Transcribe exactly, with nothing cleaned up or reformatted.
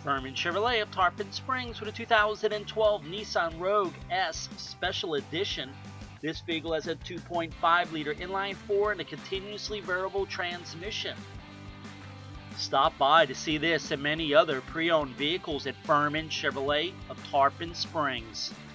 Furman Chevrolet of Tarpon Springs with a two thousand twelve Nissan Rogue S Special Edition. This vehicle has a two point five liter inline four and a continuously variable transmission. Stop by to see this and many other pre-owned vehicles at Furman Chevrolet of Tarpon Springs.